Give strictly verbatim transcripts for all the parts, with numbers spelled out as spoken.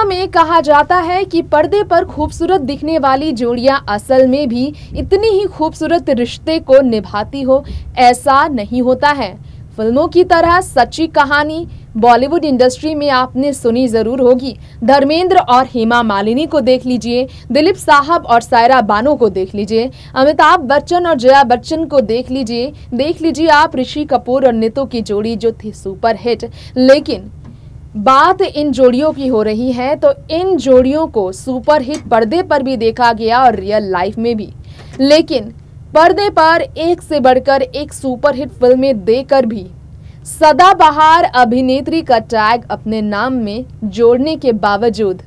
में कहा जाता है कि पर्दे पर खूबसूरत दिखने वाली जोड़ियां असल में भी इतनी ही खूबसूरत रिश्ते को निभाती हो, ऐसा नहीं होता है। फिल्मों की तरह सच्ची कहानी बॉलीवुड इंडस्ट्री में आपने सुनी जरूर होगी। धर्मेंद्र और हेमा मालिनी को देख लीजिए, दिलीप साहब और सायरा बानो को देख लीजिए, अमिताभ बच्चन और जया बच्चन को देख लीजिए, देख लीजिए आप ऋषि कपूर और नीतू की जोड़ी जो थी सुपर हिट। लेकिन बात इन जोड़ियों की हो रही है तो इन जोड़ियों को सुपर हिट पर्दे पर भी देखा गया और रियल लाइफ में भी। लेकिन पर्दे पर एक से बढ़कर एक सुपर हिट फिल्में देकर भी सदाबहार अभिनेत्री का टैग अपने नाम में जोड़ने के बावजूद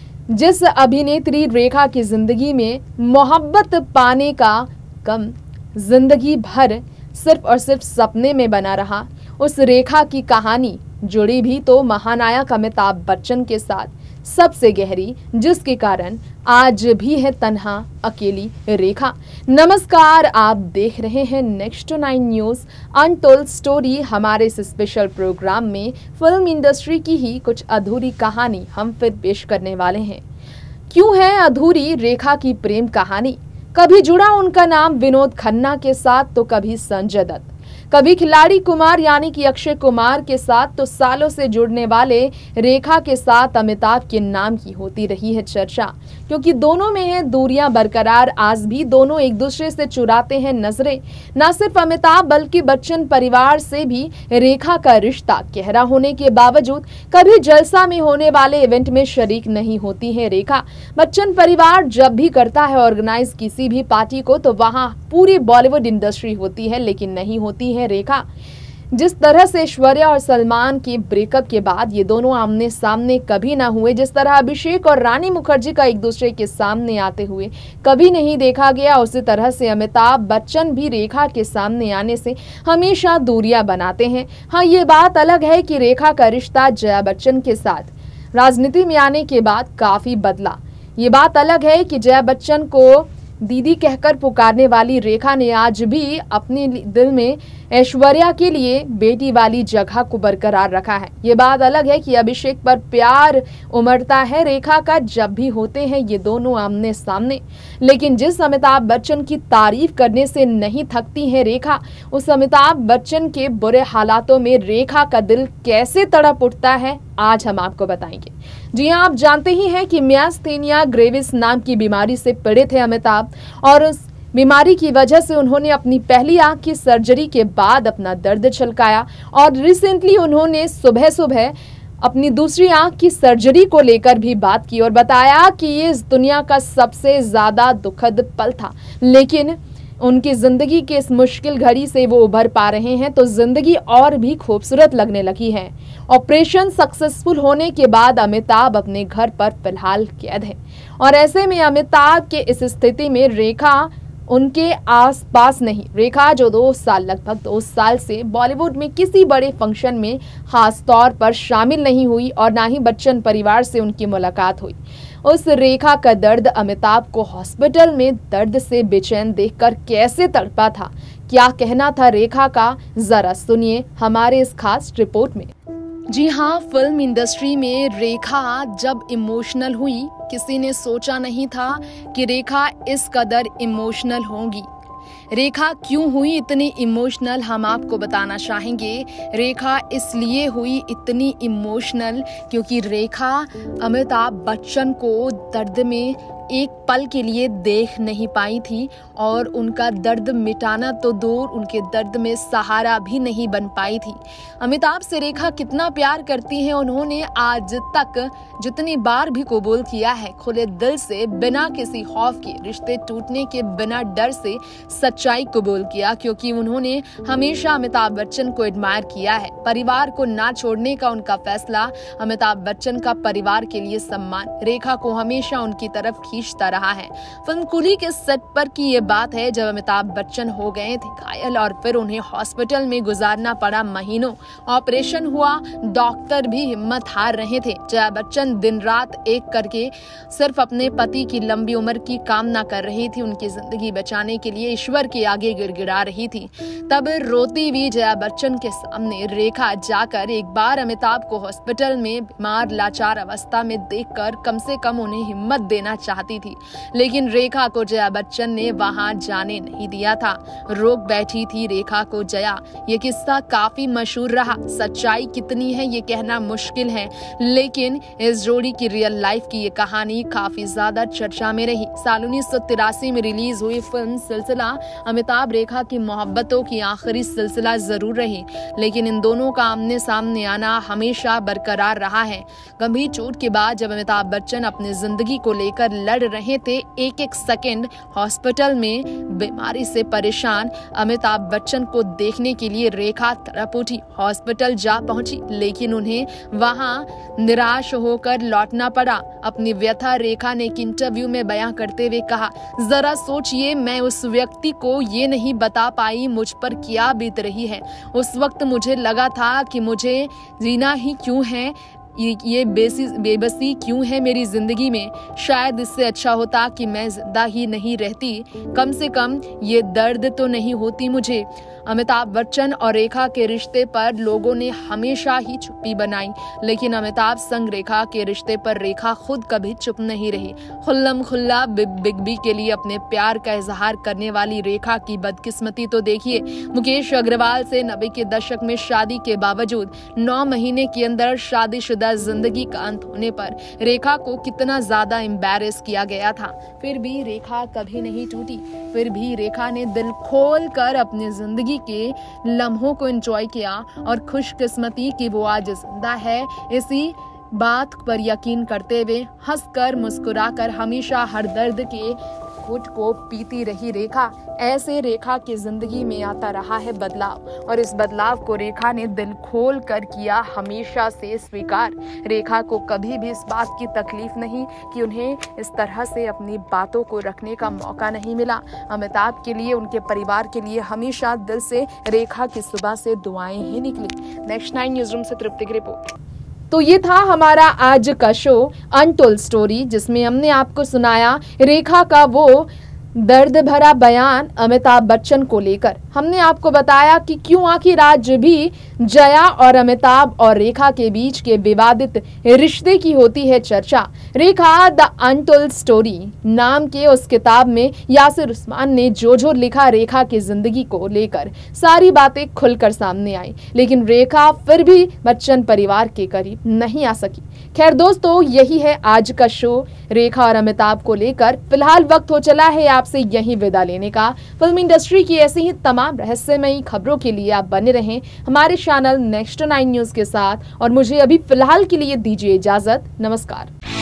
जिस अभिनेत्री रेखा की जिंदगी में मोहब्बत पाने का कम जिंदगी भर सिर्फ और सिर्फ सपने में बना रहा, उस रेखा की कहानी जुड़ी भी तो महानायक अमिताभ बच्चन के साथ सबसे गहरी, जिसके कारण आज भी है तन्हा अकेली रेखा। नमस्कार, आप देख रहे हैं next two nine news untold story. हमारे इस स्पेशल प्रोग्राम में फिल्म इंडस्ट्री की ही कुछ अधूरी कहानी हम फिर पेश करने वाले हैं। क्यों है अधूरी रेखा की प्रेम कहानी? कभी जुड़ा उनका नाम विनोद खन्ना के साथ तो कभी संजय दत्त, कभी खिलाड़ी कुमार यानी कि अक्षय कुमार के साथ, तो सालों से जुड़ने वाले रेखा के साथ अमिताभ के नाम की होती रही है चर्चा, क्योंकि दोनों में है दूरियां बरकरार। आज भी दोनों एक दूसरे से चुराते हैं नजरें। न सिर्फ अमिताभ बल्कि बच्चन परिवार से भी रेखा का रिश्ता गहरा होने के बावजूद कभी जलसा में होने वाले इवेंट में शरीक नहीं होती है रेखा। बच्चन परिवार जब भी करता है ऑर्गेनाइज किसी भी पार्टी को तो वहां पूरी बॉलीवुड इंडस्ट्री होती है, लेकिन नहीं होती है रेखा। जिस तरह से ऐश्वर्या और सलमान के ब्रेकअप के बाद ये दोनों आमने सामने कभी ना हुए, जिस तरह अभिषेक और रानी मुखर्जी का एक दूसरे के सामने आते हुए कभी नहीं देखा गया, उसी तरह से अमिताभ बच्चन भी रेखा के सामने आने से हमेशा दूरियां बनाते हैं। हाँ, ये बात अलग है कि रेखा का रिश्ता जया बच्चन के साथ राजनीति में आने के बाद काफी बदला। ये बात अलग है कि जया बच्चन को दीदी कहकर पुकारने वाली रेखा ने आज भी अपने दिल में ऐश्वर्या के लिए बेटी वाली जगह को बरकरार रखा है। ये बात अलग है कि अभिषेक पर प्यार उमड़ता है रेखा का जब भी होते हैं ये दोनों आमने सामने। लेकिन जिस अमिताभ बच्चन की तारीफ करने से नहीं थकती है रेखा, उस अमिताभ बच्चन के बुरे हालातों में रेखा का दिल कैसे तड़प उठता है आज हम आपको बताएंगे। जी हाँ, आप जानते ही हैं कि मियास्थेनिया ग्रेविस नाम की बीमारी से पीड़ित है अमिताभ, और उस बीमारी की वजह से उन्होंने अपनी पहली आंख की सर्जरी के बाद अपना दर्द छलकाया और रिसेंटली उन्होंने सुबह सुबह अपनी दूसरी आंख की सर्जरी को लेकर भी बात की और बताया कि ये इस दुनिया का सबसे ज्यादा दुखद पल था, लेकिन उनकी जिंदगी के इस मुश्किल घड़ी से वो उभर पा रहे हैं तो जिंदगी और भी खूबसूरत लगने लगी है। ऑपरेशन सक्सेसफुल होने के बाद अमिताभ अपने घर पर फिलहाल कैद है और ऐसे में अमिताभ के इस स्थिति में रेखा उनके आसपास नहीं। रेखा जो दो साल लगभग दो साल से बॉलीवुड में किसी बड़े फंक्शन में खास तौर पर शामिल नहीं हुई और ना ही बच्चन परिवार से उनकी मुलाकात हुई, उस रेखा का दर्द अमिताभ को हॉस्पिटल में दर्द से बेचैन देखकर कैसे तड़पा था, क्या कहना था रेखा का, जरा सुनिए हमारे इस खास रिपोर्ट में। जी हाँ, फिल्म इंडस्ट्री में रेखा जब इमोशनल हुई, किसी ने सोचा नहीं था कि रेखा इस कदर इमोशनल होंगी। रेखा क्यों हुई इतनी इमोशनल, हम आपको बताना चाहेंगे। रेखा इसलिए हुई इतनी इमोशनल क्योंकि रेखा अमिताभ बच्चन को दर्द में एक पल के लिए देख नहीं पाई थी और उनका दर्द मिटाना तो दूर, उनके दर्द में सहारा भी नहीं बन पाई थी। अमिताभ से रेखा कितना प्यार करती हैं, उन्होंने आज तक जितनी बार भी कबूल किया है खुले दिल से, बिना किसी खौफ के, रिश्ते टूटने के बिना डर से सच्चाई कबूल किया, क्योंकि उन्होंने हमेशा अमिताभ बच्चन को एडमायर किया है। परिवार को ना छोड़ने का उनका फैसला, अमिताभ बच्चन का परिवार के लिए सम्मान, रेखा को हमेशा उनकी तरफ खींच खींचता रहा है। फिल्म कूली के सेट पर की ये बात है जब अमिताभ बच्चन हो गए थे घायल और फिर उन्हें हॉस्पिटल में गुजारना पड़ा महीनों। ऑपरेशन हुआ, डॉक्टर भी हिम्मत हार रहे थे। जया बच्चन दिन रात एक करके सिर्फ अपने पति की लंबी उम्र की कामना कर रही थी, उनकी जिंदगी बचाने के लिए ईश्वर के आगे गिड़गिड़ा रही थी। तब रोती हुई जया बच्चन के सामने रेखा जाकर एक बार अमिताभ को हॉस्पिटल में बीमार लाचार अवस्था में देखकर कम से कम उन्हें हिम्मत देना चाहती थी, लेकिन रेखा को जया बच्चन ने वहां जाने नहीं दिया था। रोक बैठी थी रेखा को जया। ये किस्सा काफी मशहूर रहा। सच्चाई कितनी है ये कहना मुश्किल है, लेकिन इस जोड़ी की रियल लाइफ की ये कहानी काफी ज्यादा चर्चा में रही। साल उन्नीस सौ तिरासी में रिलीज हुई फिल्म सिलसिला अमिताभ रेखा की मोहब्बतों की आखिरी सिलसिला जरूर रही, लेकिन इन दोनों का आमने सामने आना हमेशा बरकरार रहा है। गंभीर चोट के बाद जब अमिताभ बच्चन अपनी जिंदगी को लेकर लड़ रहे थे, एक एक सेकंड हॉस्पिटल में बीमारी से परेशान अमिताभ बच्चन को देखने के लिए रेखा तड़प उठी। हॉस्पिटल जा पहुंची, लेकिन उन्हें वहां निराश होकर लौटना पड़ा। अपनी व्यथा रेखा ने एक इंटरव्यू में बयां करते हुए कहा, जरा सोचिए, मैं उस व्यक्ति को ये नहीं बता पाई मुझ पर क्या बीत रही है। उस वक्त मुझे लगा था कि मुझे जीना ही क्यों है, ये बेसी बेबसी क्यों है मेरी जिंदगी में। शायद इससे अच्छा होता कि मैं जिंदा ही नहीं रहती, कम से कम ये दर्द तो नहीं होती मुझे। अमिताभ बच्चन और रेखा के रिश्ते पर लोगों ने हमेशा ही चुप्पी बनाई, लेकिन अमिताभ संग रेखा के रिश्ते पर रेखा खुद कभी चुप नहीं रही। खुल्लम खुल्ला बिग बी के लिए अपने प्यार का इजहार करने वाली रेखा की बदकिस्मती तो देखिए। मुकेश अग्रवाल से नब्बे के दशक में शादी के बावजूद नौ महीने के अंदर शादीशुदा जिंदगी का अंत होने पर रेखा को कितना ज्यादा एम्बैरेस किया गया था। फिर भी रेखा कभी नहीं टूटी। फिर भी रेखा ने दिल खोल कर अपनी जिंदगी के लम्हों को एंजॉय किया और खुशकिस्मती कि वो आज जिंदा है, इसी बात पर यकीन करते हुए हंसकर मुस्कुराकर हमेशा हर दर्द के घुट को पीती रही रेखा। ऐसे रेखा की जिंदगी में आता रहा है बदलाव, और इस बदलाव को रेखा ने दिल खोल कर किया हमेशा से स्वीकार। रेखा को कभी भी इस बात की तकलीफ नहीं कि उन्हें इस तरह से अपनी बातों को रखने का मौका नहीं मिला। अमिताभ के लिए, उनके परिवार के लिए हमेशा दिल से रेखा की सुबह से दुआएं ही निकली। नेक्स्ट नाइन न्यूज रूम से तृप्ति की रिपोर्ट। तो ये था हमारा आज का शो अनटोल्ड स्टोरी, जिसमें हमने आपको सुनाया रेखा का वो दर्द भरा बयान अमिताभ बच्चन को लेकर। हमने आपको बताया कि क्यों आखिर आज भी जया और अमिताभ और रेखा के बीच के विवादित रिश्ते की होती है चर्चा। रेखा द अनटोल्ड स्टोरी नाम के उस किताब में यासिर उस्मान ने जो जो लिखा रेखा की जिंदगी को लेकर, सारी बातें खुलकर सामने आई, लेकिन रेखा फिर भी बच्चन परिवार के करीब नहीं आ सकी। खैर दोस्तों, यही है आज का शो रेखा और अमिताभ को लेकर। फिलहाल वक्त हो चला है आपसे यहीं विदा लेने का। फिल्म इंडस्ट्री की ऐसी ही तमाम रहस्यमयी खबरों के लिए आप बने रहें हमारे चैनल नेक्स्ट नाइन न्यूज के साथ, और मुझे अभी फिलहाल के लिए दीजिए इजाजत। नमस्कार।